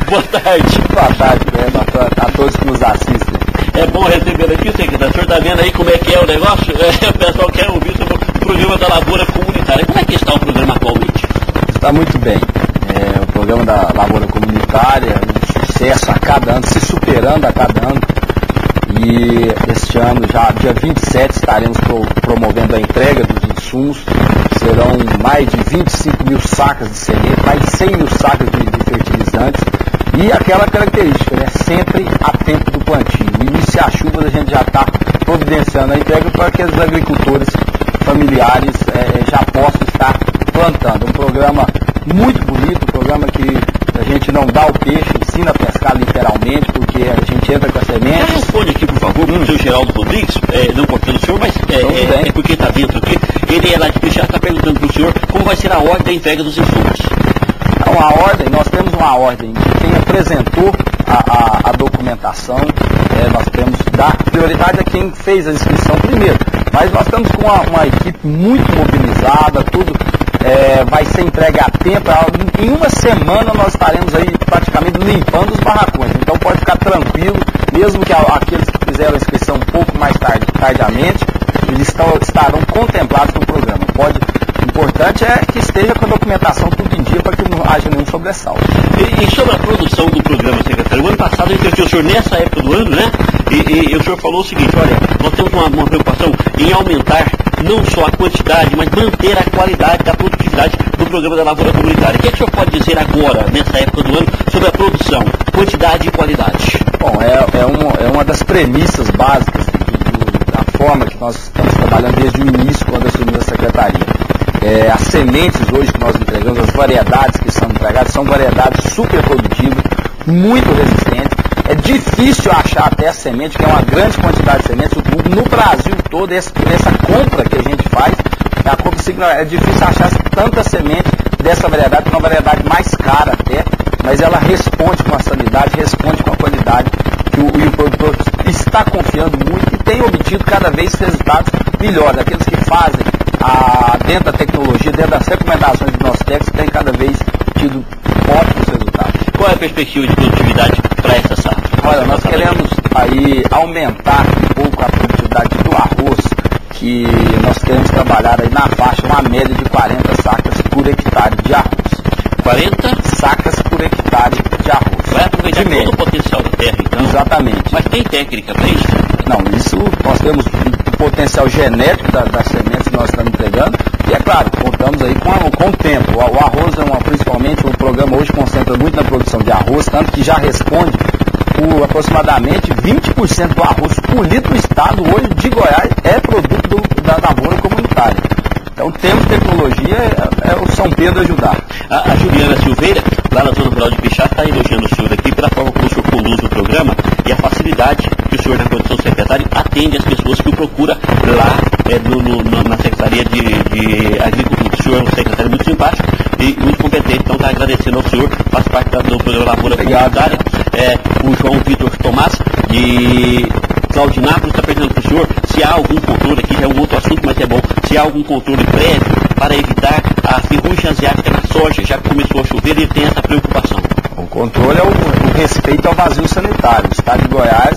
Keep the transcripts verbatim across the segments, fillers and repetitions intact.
Boa tarde. Boa tarde, né, a, a todos que nos assistem. É bom receber aqui, secretário. O senhor está vendo aí como é que é o negócio? É, o pessoal quer ouvir sobre o programa da Lavoura Comunitária. Como é que está o programa atualmente? Está muito bem. É, o programa da Lavoura Comunitária, um sucesso a cada ano, se superando a cada ano. E este ano, já dia vinte e sete, estaremos pro, promovendo a entrega dos insumos. Serão mais de vinte e cinco mil sacas de semente, mais de cem mil sacas de, de fertilizantes. E aquela característica, né? Sempre a tempo do plantio. Inicia a chuva, a gente já está providenciando a entrega para que os agricultores familiares é, já possam estar plantando. Um programa muito bonito, um programa que a gente não dá o peixe, ensina a pescar literalmente, porque a gente entra com a semente. Já responde aqui, por favor, hum. o seu Geraldo Rodrigues, é, não cortando o senhor, mas é, é, é porque está dentro aqui. Ele é lá de Peixá, está perguntando para o senhor como vai ser a ordem da entrega dos insumos. Então, a ordem, nós temos uma ordem de quem apresentou a, a, a documentação, é, nós temos dar prioridade a quem fez a inscrição primeiro, mas nós estamos com uma, uma equipe muito mobilizada, tudo é, vai ser entregue a tempo. Em uma semana nós estaremos aí praticamente limpando os barracões, então pode ficar tranquilo, mesmo que aqueles que fizeram a inscrição um pouco mais tarde, tardiamente, eles estão, estarão contemplados no programa. Pode, o importante é que esteja com a documentação tudo em dia para que não haja nenhum sobressalto. E, e sobre a produção do programa, secretário, o ano passado eu entrevistei o senhor nessa época do ano, né? E, e, e o senhor falou o seguinte, olha, nós temos uma, uma preocupação em aumentar não só a quantidade, mas manter a qualidade da produtividade do programa da Lavoura Comunitária. O que, é que o senhor pode dizer agora, nessa época do ano, sobre a produção, quantidade e qualidade? Bom, é, é, uma, é uma das premissas básicas do, do, da forma que nós estamos trabalhando desde o início, quando assumimos a secretaria. É, as sementes hoje que nós entregamos, as variedades que são entregadas, são variedades super produtivas, muito resistentes. É difícil achar até a semente, que é uma grande quantidade de sementes. No Brasil todo, essa, essa compra que a gente faz, a compra, é difícil achar tanta semente dessa variedade, que é uma variedade mais cara até, mas ela responde com a sanidade, responde com a qualidade que o, e o produtor está confiando muito e tem obtido cada vez resultados melhores. Aqueles que fazem a, dentro da tecnologia, dentro das recomendações dos nossos técnicos, têm cada vez tido ótimos resultados. Qual é a perspectiva de produtividade para essa safra? Olha, nós queremos aí aumentar um pouco a produtividade do arroz, que nós queremos trabalhar aí na faixa, uma média de quarenta sacas por hectare de arroz. quarenta sacas por hectare de arroz. Vai aproveitar todo o potencial da terra, então? Exatamente. Mas tem técnica para isso? Não, isso nós temos o potencial genético da, das sementes que nós estamos entregando e, é claro, contamos aí com, a, com o tempo. O, o arroz, é uma, principalmente, o programa hoje concentra muito na produção de arroz, tanto que já responde por aproximadamente vinte por cento do arroz colhido no estado hoje de Goiás é produto do, da Lavoura Comunitária. Então temos tecnologia, é, é o São Pedro ajudar. A, a Juliana Silveira, lá na zona rural de Peixá, está elogiando o senhor aqui pela forma como o senhor conduz o programa e a facilidade que o senhor, na condição de secretário, atende as pessoas que o procura lá é, no, no, na Secretaria de, de Agricultura. O senhor é um secretário muito simpático e muito competente, então está agradecendo ao senhor, faz parte do programa Lavoura Comunitária. É, o João Vitor Tomás, de Claudinápolis, está perguntando para o senhor se há algum controle, aqui já é um outro assunto, mas é bom, se há algum controle prévio para evitar a ferrugem asiática na soja, já que começou a chover e ele tem essa preocupação. O controle é o, o respeito ao vazio sanitário. O estado de Goiás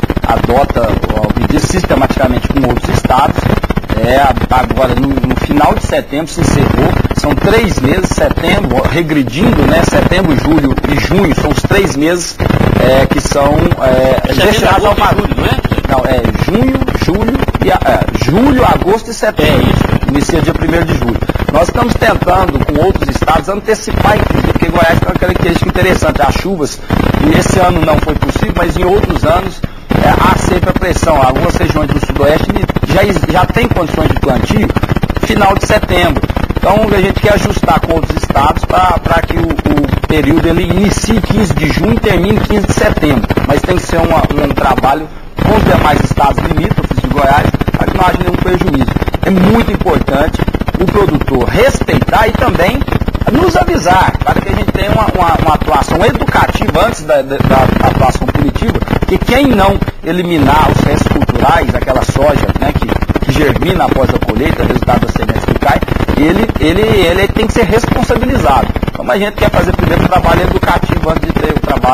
adota o medida sistematicamente com outros estados. É, agora, no, no final de setembro se encerrou, são três meses, setembro, regredindo, né? Setembro, julho e junho, são os três meses é, que são é, destinados ao vazio. Não é? Não, é junho, julho, e, é, julho, agosto e setembro. É isso. Inicia dia primeiro de julho. Nós estamos tentando, com outros estados, antecipar, inclusive, porque Goiás tem uma característica interessante, as chuvas, e esse ano não foi possível, mas em outros anos é, há sempre a pressão. Algumas regiões do sudoeste já, já tem condições de plantio final de setembro. Então a gente quer ajustar com outros estados para que o, o período ele inicie quinze de junho e termine quinze de setembro. Mas tem que ser uma, um trabalho com os demais estados limítrofes de Goiás para que não haja nenhum prejuízo. É muito importante o produtor respeitar e também nos avisar, para que a gente tenha uma, uma, uma atuação educativa antes da, da, da atuação punitiva, que quem não eliminar os restos culturais, aquela soja, né, que, que germina após a colheita, resultado das sementes que cai, ele, ele, ele tem que ser responsabilizado. Então a gente quer fazer primeiro o trabalho educativo antes de ter o trabalho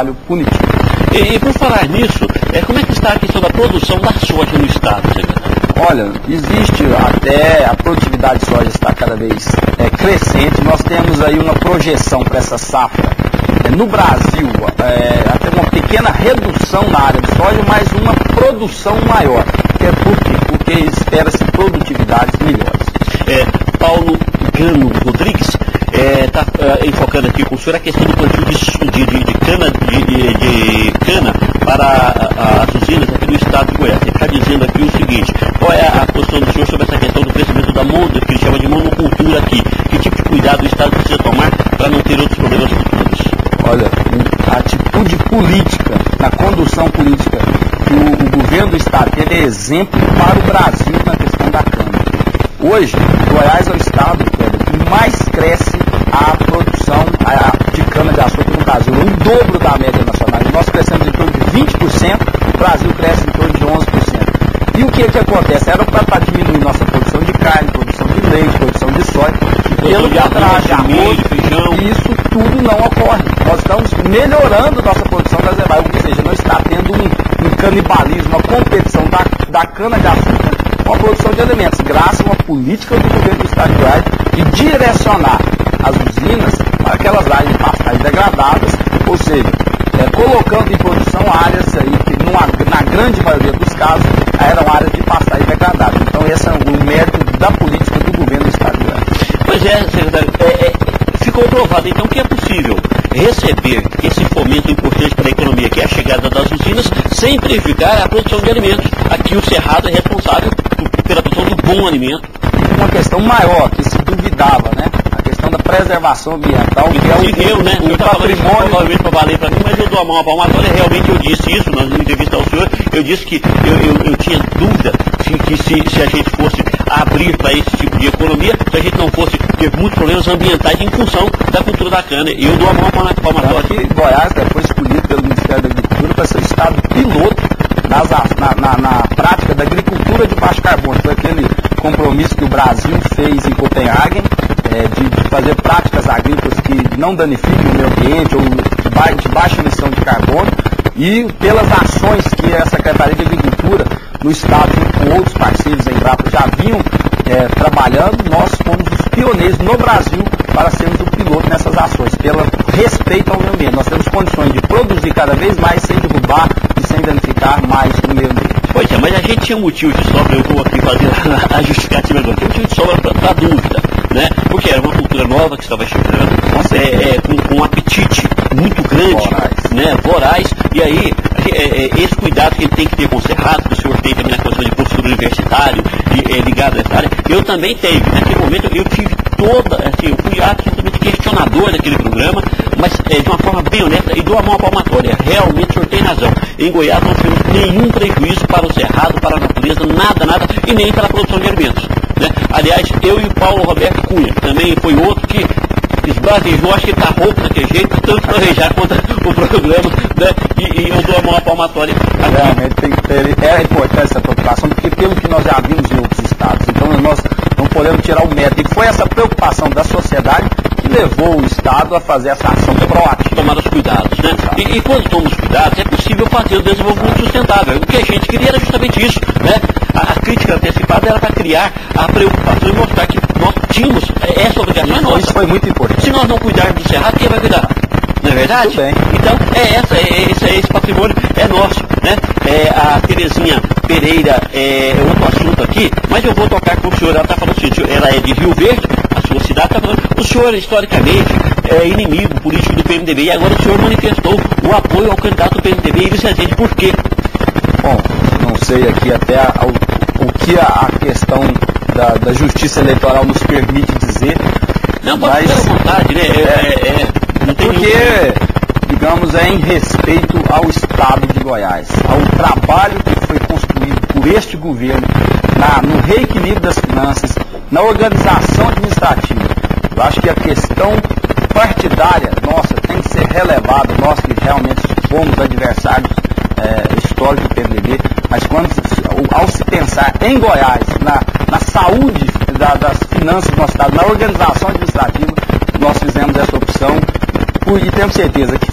trabalho punitivo. E, e por falar nisso, é, como é que está a questão da produção da soja no estado, secretário? Olha, existe até a produtividade de soja está cada vez é, crescente. Nós temos aí uma projeção para essa safra. É, no Brasil, é, até uma pequena redução na área de soja, mas uma produção maior. É, por quê? Porque espera-se produtividades melhores. É, Paulo Gano Rodrigues está é, enfocando aqui com o senhor a questão do plantio de, de, de, de, cana, de, de, de cana para a, as usinas aqui no estado de Goiás. Ele está dizendo aqui o seguinte: qual é a posição do senhor sobre essa questão do crescimento da mono, que ele chama de monocultura aqui? Que tipo de cuidado o estado precisa tomar para não ter outros problemas futuros? Olha, a atitude política, na condução política que o, o governo do estado teve é exemplo para o Brasil na questão da cana. Hoje, Goiás é o estado que mais cresce a produção de cana-de-açúcar no Brasil, o dobro da média nacional. Nós crescemos em torno de vinte por cento, o Brasil cresce em torno de onze por cento. E o que que acontece? Era para diminuir nossa produção de carne, produção de leite, produção de soja, e pelo contrário, de arroz, feijão, isso tudo não ocorre. Nós estamos melhorando nossa produção reservada, ou seja, não está tendo um, um canibalismo, uma competição da, da cana-de-açúcar com a produção de alimentos, graças a uma política do governo do estado de Goiás de direcionar as usinas para aquelas áreas de pastagens degradadas, ou seja, é, colocando em produção áreas aí que numa, na grande maioria dos casos eram áreas de pastagem degradadas. Então esse é o mérito da política do governo do estado de Goiás. Pois é, secretário, é, é, ficou provado então que é possível receber esse fomento importante para a economia, que é a chegada das usinas, sem prejudicar a produção de alimentos. Aqui o Cerrado é responsável pela produção do bom alimento. Uma questão maior, que se duvidava, né? A questão da preservação ambiental, que é o, eu, né? o, o patrimônio... Provavelmente para valer para mim, mas eu dou a mão à palmatória. Realmente eu disse isso na entrevista ao senhor. Eu disse que eu, eu, eu tinha dúvida se, que se, se a gente fosse abrir para esse tipo de economia, se a gente não fosse ter muitos problemas ambientais em função da cultura da cana. E eu dou a mão à palmatória. Aqui, Goiás né, foi escolhido pelo Ministério da Agricultura para ser o estado piloto nas, na, na, na prática da agricultura de baixo carbono. Foi aquele compromisso que o Brasil fez em Copenhague, é, de, de fazer práticas agrícolas que não danifiquem o meio ambiente ou de, ba de baixa emissão de carbono, e pelas ações que a Secretaria de Agricultura no estado, junto com outros parceiros em Embrapa, já vinham é, trabalhando, nós fomos os pioneiros no Brasil para sermos o piloto nessas ações, pelo respeito ao meio ambiente. Nós temos condições de produzir cada vez mais sem derrubar e sem danificar mais o meio ambiente. Pois é, mas a gente tinha um motivo de sobra, eu vou aqui fazer a justificativa agora, tinha um motivo de sobra para dúvida, né? Porque era uma cultura nova que estava chegando, é, é, com, com um apetite muito grande, voraz, né? Voraz, e aí é, é, esse cuidado que ele tem que ter com o Cerrado, que o senhor tem também na questão de professor universitário, e, é, ligado a essa área, eu também tenho. Naquele momento eu tive toda, assim, eu fui absolutamente questionador daquele programa, mas é, de uma forma bem honesta e dou a mão à palmatória. Realmente o senhor tem razão. Em Goiás não temos nenhum prejuízo para o Cerrado, para a natureza, nada, nada, e nem para a produção de alimentos, né? Aliás, eu e o Paulo Roberto Cunha, também foi outro que esbravejou, acho que ele está rouco daquele jeito, tanto planejar contra o programa, né? E, e eu dou a mão à palmatória. Realmente tem que ter, é importante essa preocupação, porque pelo que nós já vimos em outros estados, então nós não podemos tirar o mérito. E foi essa preocupação da sociedade que levou o Estado a fazer essa ação proativa. Tomar os cuidados, né? E, e quando tomamos cuidados, é possível fazer o desenvolvimento sustentável. O que a gente queria era justamente isso, né? A, a crítica antecipada era para criar a preocupação e mostrar que nós tínhamos essa obrigação. É nossa. Isso foi muito importante. Se nós não cuidarmos do Cerrado, quem vai cuidar? Não é verdade? Muito bem. Então, é essa, é esse, é esse patrimônio é nosso, né? É, a Terezinha Pereira é outro assunto aqui, mas eu vou tocar com o senhor. Ela está falando assim, ela é de Rio Verde, a sua cidade está falando. O senhor, historicamente, é inimigo político do P M D B, e agora o senhor manifestou o apoio ao candidato do P M D B, e Iris Rezende. Por quê? Bom, não sei aqui até a, o, o que a, a questão da, da justiça eleitoral nos permite dizer. Não, pode mas, ter vontade, né? É, é, é, não tem porque, nenhum... digamos, é em respeito ao Estado de Goiás, ao trabalho que foi construído por este governo, na, no reequilíbrio das finanças, na organização administrativa. Eu acho que a questão partidária nossa tem que ser relevada, nós que realmente fomos adversários é, históricos do P M D B, mas quando, ao se pensar em Goiás, na, na saúde da, das finanças do nosso Estado, na organização administrativa, nós fizemos essa opção e temos certeza que foi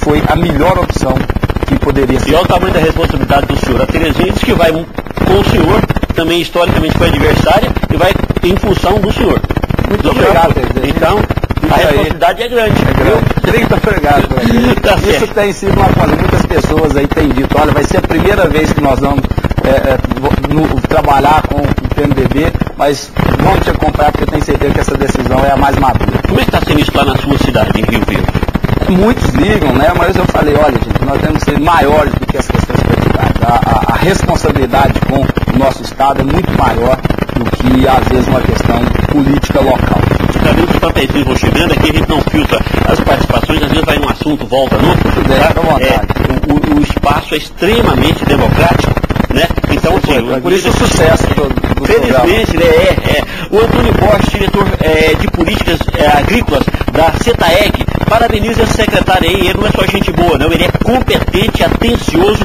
foi a melhor opção que poderia ser. E olha o tamanho da responsabilidade do senhor. A Terezinha diz que vai com o senhor, também historicamente foi adversária, e vai em função do senhor. Muito do obrigado, senhor. Então, a responsabilidade é grande. É grande. Muito obrigado. Tá Isso certo. tem sido uma coisa. Muitas pessoas aí têm dito, olha, vai ser a primeira vez que nós vamos é, é, no, trabalhar com o P M D B, mas vamos te acompanhar porque eu tenho certeza que essa decisão é a mais madura. Como é que está sendo isso lá na sua cidade, em Rio Verde? Muitos ligam, né? Mas eu falei, olha, gente, nós temos que ser maiores do que as questões partidárias. A, a, a responsabilidade com o nosso Estado é muito maior do que, às vezes, uma questão política local. Está vendo que os papeizinhos vão chegando, aqui a gente não filtra as participações, às vezes vai num assunto, volta no outro. Tudo bem, tá? fica à vontade. É, o, o espaço é extremamente democrático, né? Então, assim, Foi, por isso o sucesso do, do felizmente, né, é, é. O Antônio Borges, diretor é, de políticas é, agrícolas da CETAEG, parabeniza esse secretário aí. Ele não é só gente boa, não, ele é competente, atencioso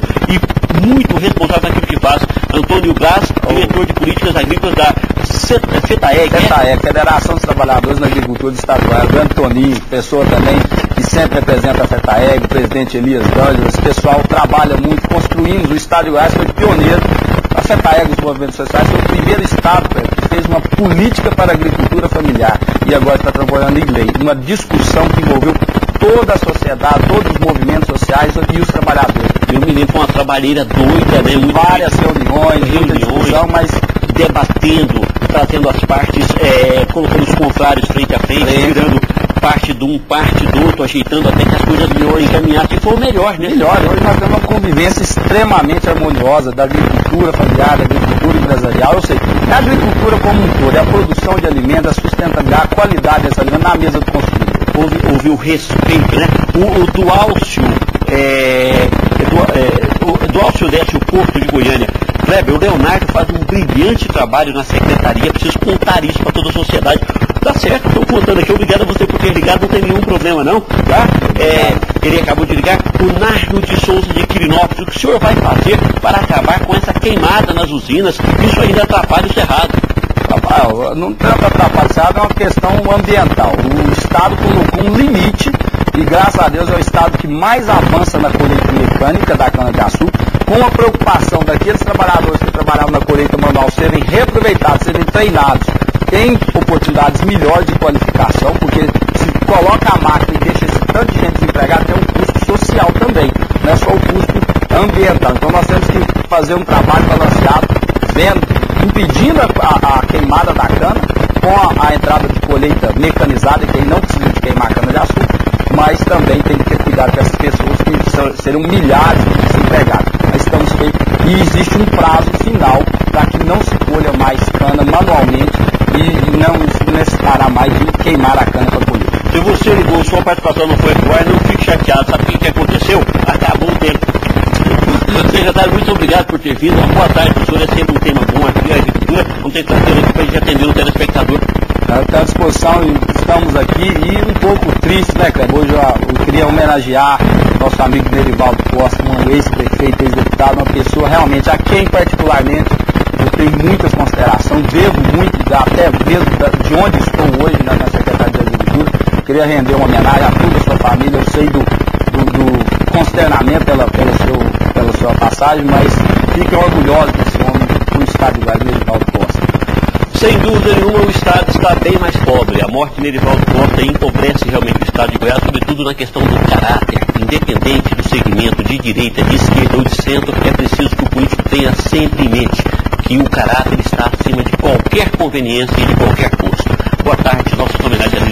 e muito responsável naquilo que faz. Antônio Braz, diretor de políticas agrícolas da CETAEG. CETAEG, Federação dos Trabalhadores na Agricultura Estadual, do Antoninho, pessoa também que sempre representa a CETAEG, o presidente Elias D'Angelo. Esse pessoal trabalha muito, construímos o Estado de Goiás, foi pioneiro. A CETAEG, os movimentos sociais, foi o primeiro Estado que fez uma política para a agricultura familiar e agora está trabalhando em lei. Uma discussão que envolveu toda a sociedade, todos os movimentos sociais e os trabalhadores. Eu me lembro, foi uma trabalheira doida, né? Muito Várias reuniões, muita discussão, mas debatendo, trazendo as partes, é, colocando os contrários frente a frente, Sim. tirando parte de um, parte do outro, ajeitando até que as coisas melhores encaminhassem, e foi o melhor, né? Melhor, hoje nós temos uma convivência extremamente harmoniosa da agricultura familiar, da agricultura empresarial, ou seja, é a agricultura como um todo, é a produção de alimentos, a sustentabilidade, a qualidade desse alimento na mesa do consumidor. Houve, houve o respeito, né? O, o Duálcio, é, é, o Duálcio Décio Porto de Goiânia. Kleber, o Leonardo faz um brilhante trabalho na secretaria, preciso contar isso para toda a sociedade. Tá certo, estou contando aqui, obrigado a você por ter ligado, não tem nenhum problema não, tá? É, ele acabou de ligar, o Nárcio de Souza de Quirinópolis, o que o senhor vai fazer para acabar com essa queimada nas usinas? Isso ainda atrapalha o cerrado. Não tanto atrapalhado, é uma questão ambiental. O Estado colocou um limite e, graças a Deus, é o Estado que mais avança na colheita mecânica da cana-de-açúcar, com a preocupação daqueles trabalhadores que trabalhavam na colheita manual serem reaproveitados, serem treinados, tem oportunidades melhores de qualificação, porque se coloca a máquina e deixa esse tanto de gente desempregada, tem um custo social também, não é só o custo ambiental. Então nós temos que fazer um trabalho balanceado, vendo, impedindo a, a, a queimada da cana, com a, a entrada de colheita mecanizada, que aí não precisa de queimar a cana-de-açúcar, mas também tem que ter cuidado com essas pessoas que são, serão milhares de desempregados. Mas estamos feitos, e existe um prazo final para que não se colha mais cana manualmente e não se necessitará mais de queimar a cana para colher. Se você ligou, sua participação não foi igual, não fique chateado. Sabe o que, que aconteceu? Acabou o tempo. Secretário, muito obrigado por ter vindo. Uma boa tarde, professor. É sempre um tema bom aqui, a agricultura. Vamos ter que trazer aqui para a gente atender o telespectador. Está à disposição e estamos aqui e um pouco triste, né, cara? Hoje eu, eu queria homenagear nosso amigo Nerivaldo Costa, um ex-prefeito, ex-deputado, uma pessoa realmente a quem particularmente eu tenho muitas considerações, devo muito, até mesmo de onde estou hoje na, na Secretaria de Agricultura. Queria render uma homenagem a toda a sua família, eu sei do, do, do consternamento pela, pela, seu, pela sua passagem, mas fiquem orgulhosos desse homem do Estado de Goiás, Nerivaldo Costa. Sem dúvida nenhuma, o Estado está bem mais pobre. A morte de Nerivaldo Costa empobrece realmente o Estado de Goiás, sobretudo na questão do caráter. Independente do segmento de direita, de esquerda ou de centro, é preciso que o político tenha sempre em mente que o caráter está acima de qualquer conveniência e de qualquer custo. Boa tarde, nossas homenagens.